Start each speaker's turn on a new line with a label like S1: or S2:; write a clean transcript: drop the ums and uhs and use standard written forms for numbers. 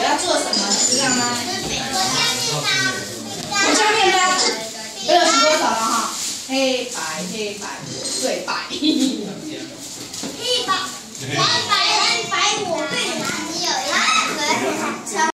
S1: 要做什么，你知道吗？我下面呢，20多少了哈？黑白最白。
S2: 黑白，蓝白，蓝白我最